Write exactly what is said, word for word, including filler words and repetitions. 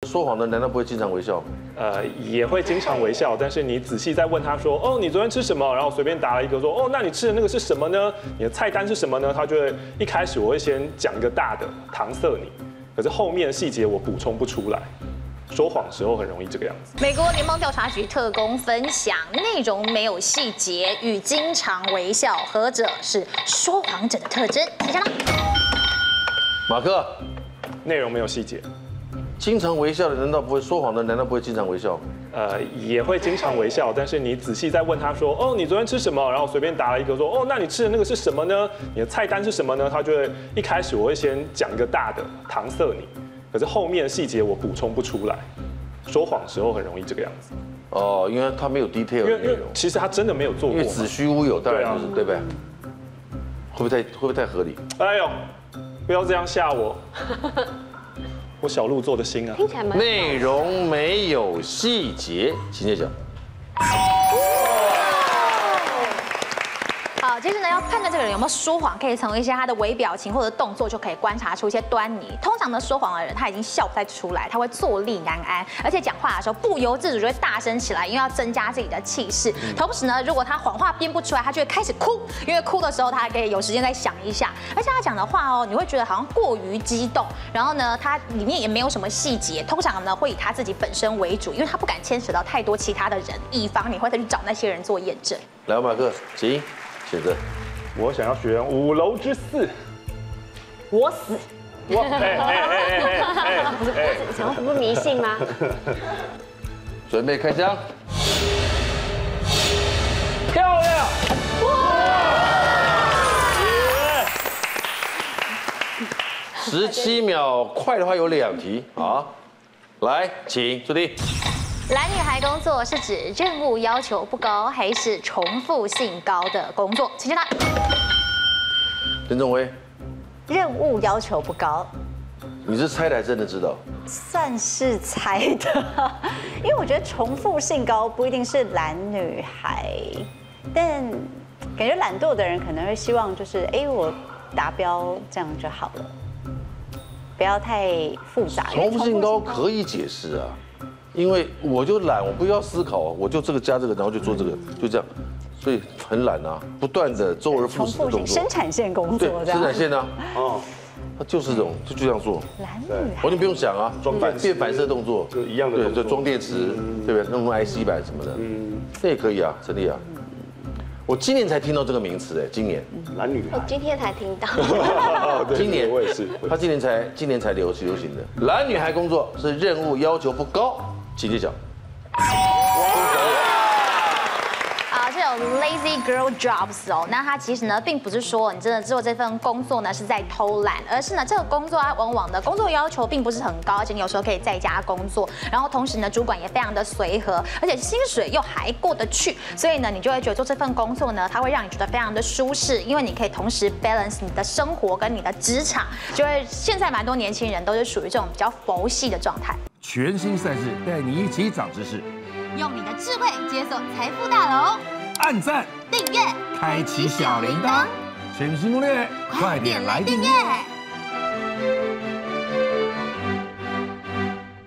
说谎的难道不会经常微笑？ 呃，也会经常微笑，但是你仔细再问他说，哦，你昨天吃什么？然后随便答了一个说，哦，那你吃的那个是什么呢？你的菜单是什么呢？他就会一开始我会先讲一个大的搪塞你，可是后面的细节我补充不出来。说谎的时候很容易这个样子。 美国联邦调查局特工分享，内容没有细节与经常微笑，何者是说谎者的特征？请讲。 马克， 内容没有细节。 经常微笑的难道不会说谎的难道不会经常微笑？ 呃，也会经常微笑，但是你仔细再问他说，哦，你昨天吃什么？然后随便答了一个说，哦，那你吃的那个是什么呢？你的菜单是什么呢？他就会一开始我会先讲一个大的搪塞你，可是后面的细节我补充不出来。说谎的时候很容易这个样子。 哦，因为他没有 detail 的内容。 其实他真的没有做过。 因为子虚乌有，当然就是对不对？会不会太会不会太合理？ 哎呦，不要这样吓我。我小鹿做的心啊， 听起来蛮内容没有细节，请揭晓。 好，接着呢，要判断这个人有没有说谎，可以从一些他的微表情或者动作就可以观察出一些端倪。通常呢，说谎的人他已经笑不太出来，他会坐立难安，而且讲话的时候不由自主就会大声起来，因为要增加自己的气势。同时呢，如果他谎话编不出来，他就会开始哭，因为哭的时候他还可以有时间再想一下。而且他讲的话哦，你会觉得好像过于激动，然后呢，他里面也没有什么细节。通常呢，会以他自己本身为主，因为他不敢牵扯到太多其他的人，以防你会再去找那些人做验证。 来，马克，请选择。 我想要选五楼之四。 我死。 我哎哎哎哎哎不是不是，想要不迷信吗？ 准备开枪。 漂亮！ 十七秒，快的话有两题啊。来，请注定。 懒女孩工作是指任务要求不高，还是重复性高的工作？请解答。 林仲威， 任务要求不高， 你是猜的还真的知道？ 算是猜的，因为我觉得重复性高不一定是懒女孩，但感觉懒惰的人可能会希望就是哎，我达标这样就好了，不要太复杂。 重复性高可以解释啊。因为我就懒，我不要思考，我就这个加这个，然后就做这个，就这样，所以很懒啊，不断的周而复始的动作。 生产线工作这样。 生产线啊，哦，它就是这种，就就这样做。 懒女孩， 完全不用想啊， 装反变反射动作， 就一样的动作， 对，就装电池，对不对？弄 I C 板什么的，嗯，这也可以啊，陈立啊。我今年才听到这个名词，哎，今年懒女孩， 我今天才听到。 今年我也是， 他今年才今年才流流行的。懒女孩工作是任务要求不高。请揭晓。 啊，这有 lazy girl jobs 哦，那它其实呢，并不是说你真的做这份工作呢是在偷懒，而是呢这个工作它往往的工作要求并不是很高，而且你有时候可以在家工作，然后同时呢主管也非常的随和，而且薪水又还过得去，所以呢你就会觉得做这份工作呢，它会让你觉得非常的舒适，因为你可以同时 balance 你的生活跟你的职场，就会现在蛮多年轻人都是属于这种比较佛系的状态。 全新赛事带你一起长知识， 用你的智慧解锁财富大楼， 按赞、 订阅、 开启小铃铛，全新攻略，快点来订阅！